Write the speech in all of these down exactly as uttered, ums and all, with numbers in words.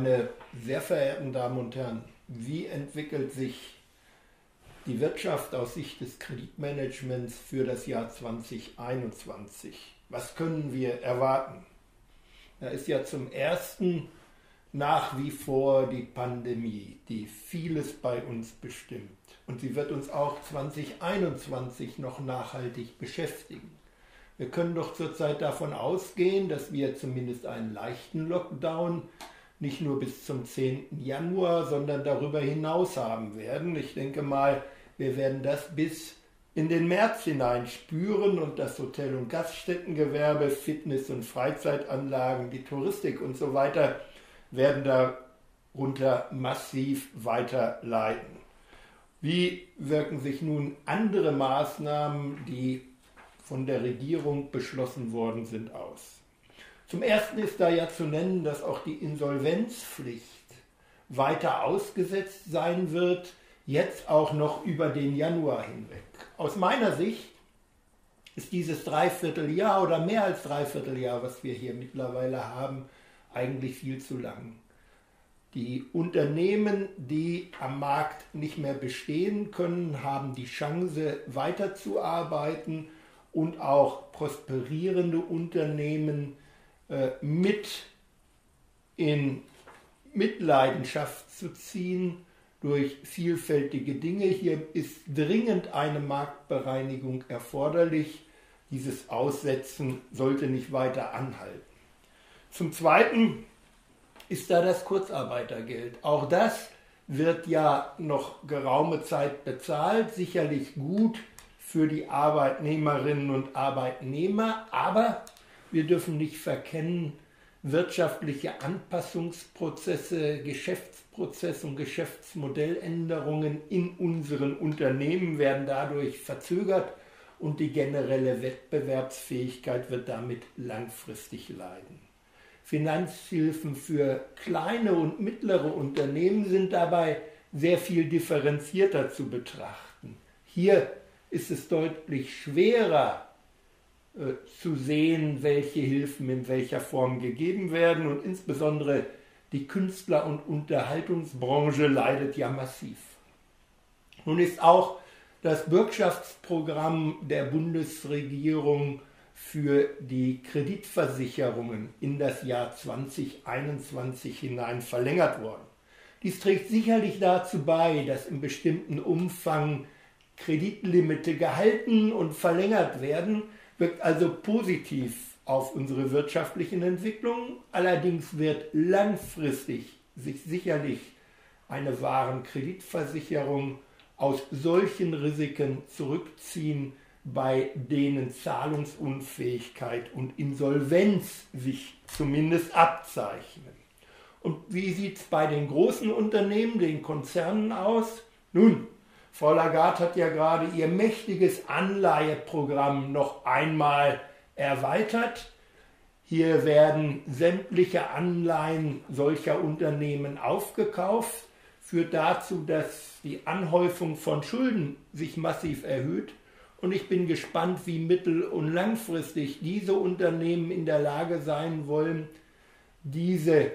Meine sehr verehrten Damen und Herren, wie entwickelt sich die Wirtschaft aus Sicht des Kreditmanagements für das Jahr zweitausendeinundzwanzig? Was können wir erwarten? Da ist ja zum Ersten nach wie vor die Pandemie, die vieles bei uns bestimmt. Und sie wird uns auch zweitausendeinundzwanzig noch nachhaltig beschäftigen. Wir können doch zurzeit davon ausgehen, dass wir zumindest einen leichten Lockdown nicht nur bis zum zehnten Januar, sondern darüber hinaus haben werden. Ich denke mal, wir werden das bis in den März hinein spüren und das Hotel- und Gaststättengewerbe, Fitness- und Freizeitanlagen, die Touristik und so weiter werden darunter massiv weiter leiden. Wie wirken sich nun andere Maßnahmen, die von der Regierung beschlossen worden sind, aus? Zum Ersten ist da ja zu nennen, dass auch die Insolvenzpflicht weiter ausgesetzt sein wird, jetzt auch noch über den Januar hinweg. Aus meiner Sicht ist dieses Dreivierteljahr oder mehr als Dreivierteljahr, was wir hier mittlerweile haben, eigentlich viel zu lang. Die Unternehmen, die am Markt nicht mehr bestehen können, haben die Chance, weiterzuarbeiten und auch prosperierende Unternehmen äh, mit in Mitleidenschaft zu ziehen durch vielfältige Dinge. Hier ist dringend eine Marktbereinigung erforderlich. Dieses Aussetzen sollte nicht weiter anhalten. Zum Zweiten ist da das Kurzarbeitergeld. Auch das wird ja noch geraume Zeit bezahlt, sicherlich gut für die Arbeitnehmerinnen und Arbeitnehmer, aber wir dürfen nicht verkennen, wirtschaftliche Anpassungsprozesse, Geschäftsprozesse und Geschäftsmodelländerungen in unseren Unternehmen werden dadurch verzögert und die generelle Wettbewerbsfähigkeit wird damit langfristig leiden. Finanzhilfen für kleine und mittlere Unternehmen sind dabei sehr viel differenzierter zu betrachten. Hier ist es deutlich schwerer äh, zu sehen, welche Hilfen in welcher Form gegeben werden und insbesondere die Künstler- und Unterhaltungsbranche leidet ja massiv. Nun ist auch das Bürgschaftsprogramm der Bundesregierung für die Kreditversicherungen in das Jahr zweitausendeinundzwanzig hinein verlängert worden. Dies trägt sicherlich dazu bei, dass in bestimmten Umfang Kreditlimite gehalten und verlängert werden, wirkt also positiv auf unsere wirtschaftlichen Entwicklungen. Allerdings wird langfristig sich sicherlich eine Warenkreditversicherung aus solchen Risiken zurückziehen, bei denen Zahlungsunfähigkeit und Insolvenz sich zumindest abzeichnen. Und wie sieht es bei den großen Unternehmen, den Konzernen aus? Nun, Frau Lagarde hat ja gerade ihr mächtiges Anleiheprogramm noch einmal erweitert. Hier werden sämtliche Anleihen solcher Unternehmen aufgekauft, führt dazu, dass die Anhäufung von Schulden sich massiv erhöht. Und ich bin gespannt, wie mittel- und langfristig diese Unternehmen in der Lage sein wollen, diese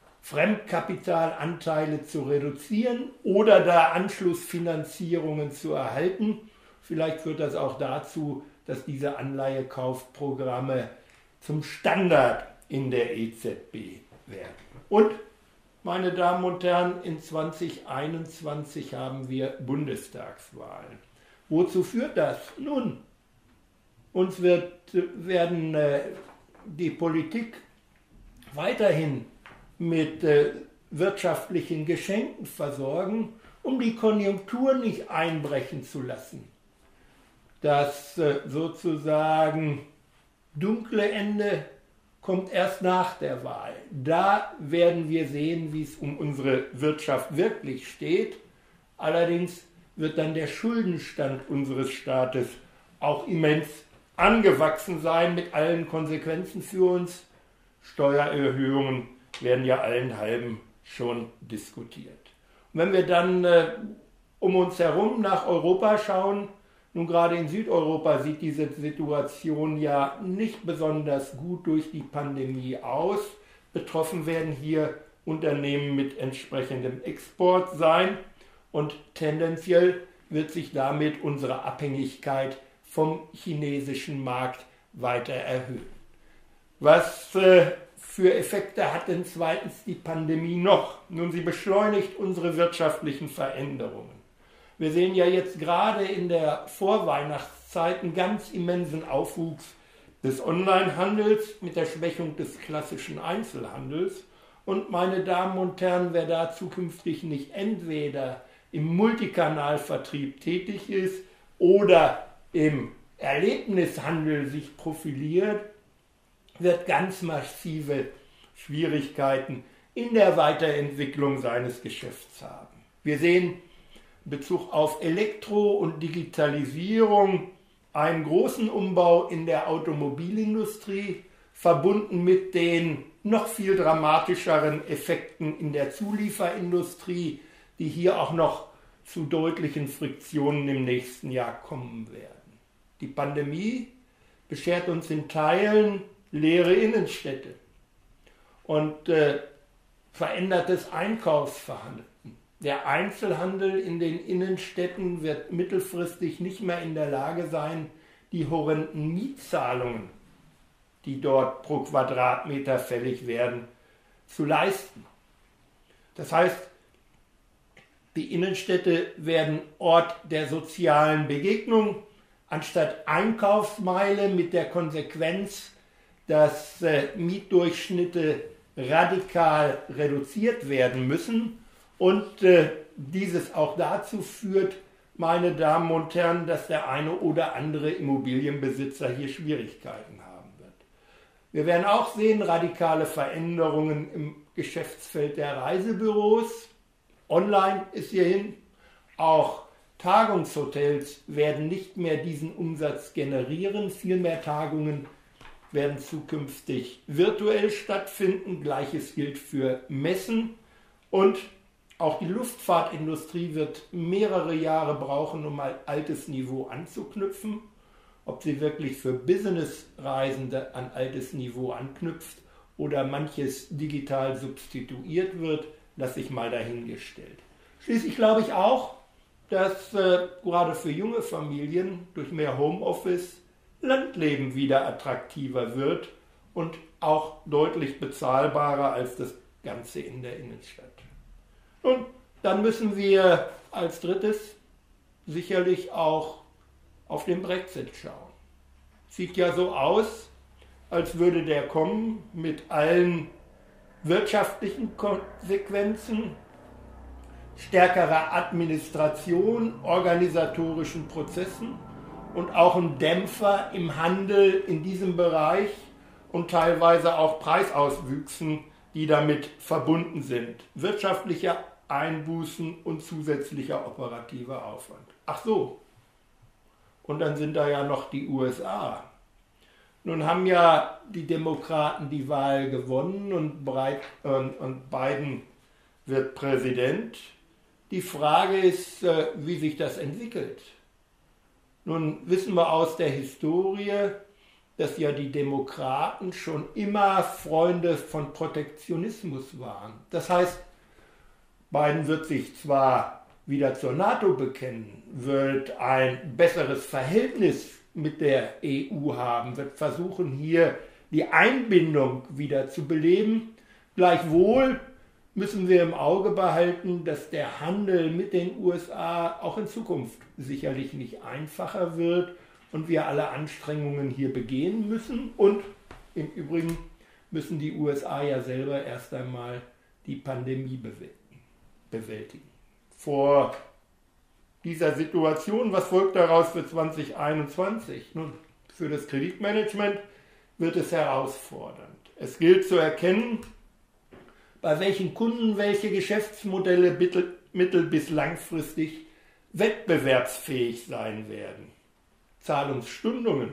Fremdkapitalanteile zu reduzieren oder da Anschlussfinanzierungen zu erhalten. Vielleicht führt das auch dazu, dass diese Anleihekaufprogramme zum Standard in der E Z B werden. Und, meine Damen und Herren, in zweitausendeinundzwanzig haben wir Bundestagswahlen. Wozu führt das? Nun, uns wird, werden äh, die Politik weiterhin mit äh, wirtschaftlichen Geschenken versorgen, um die Konjunktur nicht einbrechen zu lassen. Das äh, sozusagen dunkle Ende kommt erst nach der Wahl. Da werden wir sehen, wie es um unsere Wirtschaft wirklich steht. Allerdings wird dann der Schuldenstand unseres Staates auch immens angewachsen sein, mit allen Konsequenzen für uns. Steuererhöhungen werden ja allenthalben schon diskutiert. Und wenn wir dann äh, um uns herum nach Europa schauen, nun gerade in Südeuropa sieht diese Situation ja nicht besonders gut durch die Pandemie aus. Betroffen werden hier Unternehmen mit entsprechendem Export sein und tendenziell wird sich damit unsere Abhängigkeit vom chinesischen Markt weiter erhöhen. Was äh, für Effekte hat denn zweitens die Pandemie noch? Nun, sie beschleunigt unsere wirtschaftlichen Veränderungen. Wir sehen ja jetzt gerade in der Vorweihnachtszeit einen ganz immensen Aufwuchs des Onlinehandels mit der Schwächung des klassischen Einzelhandels. Und meine Damen und Herren, wer da zukünftig nicht entweder im Multikanalvertrieb tätig ist oder im Erlebnishandel sich profiliert, wird ganz massive Schwierigkeiten in der Weiterentwicklung seines Geschäfts haben. Wir sehen in Bezug auf Elektro- und Digitalisierung einen großen Umbau in der Automobilindustrie, verbunden mit den noch viel dramatischeren Effekten in der Zulieferindustrie, die hier auch noch zu deutlichen Friktionen im nächsten Jahr kommen werden. Die Pandemie beschert uns in Teilen leere Innenstädte und äh, verändertes Einkaufsverhalten. Der Einzelhandel in den Innenstädten wird mittelfristig nicht mehr in der Lage sein, die horrenden Mietzahlungen, die dort pro Quadratmeter fällig werden, zu leisten. Das heißt, die Innenstädte werden Ort der sozialen Begegnung, anstatt Einkaufsmeile, mit der Konsequenz, dass äh, Mietdurchschnitte radikal reduziert werden müssen und äh, dieses auch dazu führt, meine Damen und Herren, dass der eine oder andere Immobilienbesitzer hier Schwierigkeiten haben wird. Wir werden auch sehen, radikale Veränderungen im Geschäftsfeld der Reisebüros. Online ist hierhin. Auch Tagungshotels werden nicht mehr diesen Umsatz generieren. Viel mehr Tagungen werden zukünftig virtuell stattfinden. Gleiches gilt für Messen. Und auch die Luftfahrtindustrie wird mehrere Jahre brauchen, um ein altes Niveau anzuknüpfen. Ob sie wirklich für Businessreisende an altes Niveau anknüpft oder manches digital substituiert wird, lasse ich mal dahingestellt. Schließlich glaube ich auch, dass äh, gerade für junge Familien durch mehr Homeoffice Landleben wieder attraktiver wird und auch deutlich bezahlbarer als das Ganze in der Innenstadt. Und dann müssen wir als drittes sicherlich auch auf den Brexit schauen. Sieht ja so aus, als würde der kommen mit allen wirtschaftlichen Konsequenzen, stärkerer Administration, organisatorischen Prozessen und auch ein Dämpfer im Handel in diesem Bereich und teilweise auch Preisauswüchsen, die damit verbunden sind. Wirtschaftliche Einbußen und zusätzlicher operativer Aufwand. Ach so, und dann sind da ja noch die U S A. Nun haben ja die Demokraten die Wahl gewonnen und, Breit, und, und Biden wird Präsident. Die Frage ist, wie sich das entwickelt. Nun wissen wir aus der Historie, dass ja die Demokraten schon immer Freunde von Protektionismus waren. Das heißt, Biden wird sich zwar wieder zur NATO bekennen, wird ein besseres Verhältnis mit der E U haben, wird versuchen, hier die Einbindung wieder zu beleben. Gleichwohl müssen wir im Auge behalten, dass der Handel mit den U S A auch in Zukunft sicherlich nicht einfacher wird und wir alle Anstrengungen hier begehen müssen. Und im Übrigen müssen die U S A ja selber erst einmal die Pandemie bewältigen. Vor dieser Situation, was folgt daraus für zwanzig einundzwanzig? Nun, für das Kreditmanagement wird es herausfordernd. Es gilt zu erkennen, bei welchen Kunden welche Geschäftsmodelle mittel-, mittel- bis langfristig wettbewerbsfähig sein werden. Zahlungsstundungen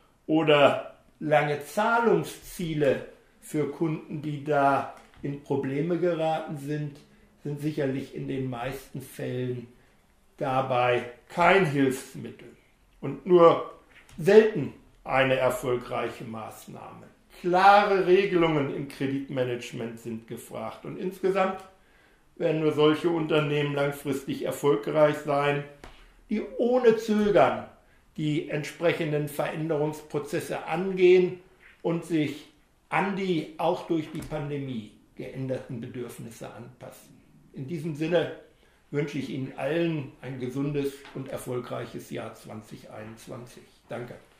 oder lange Zahlungsziele für Kunden, die da in Probleme geraten sind, sind sicherlich in den meisten Fällen dabei kein Hilfsmittel und nur selten eine erfolgreiche Maßnahme. klare Regelungen im Kreditmanagement sind gefragt. Und insgesamt werden nur solche Unternehmen langfristig erfolgreich sein, die ohne Zögern die entsprechenden Veränderungsprozesse angehen und sich an die auch durch die Pandemie geänderten Bedürfnisse anpassen. In diesem Sinne wünsche ich Ihnen allen ein gesundes und erfolgreiches Jahr zwanzig einundzwanzig. Danke.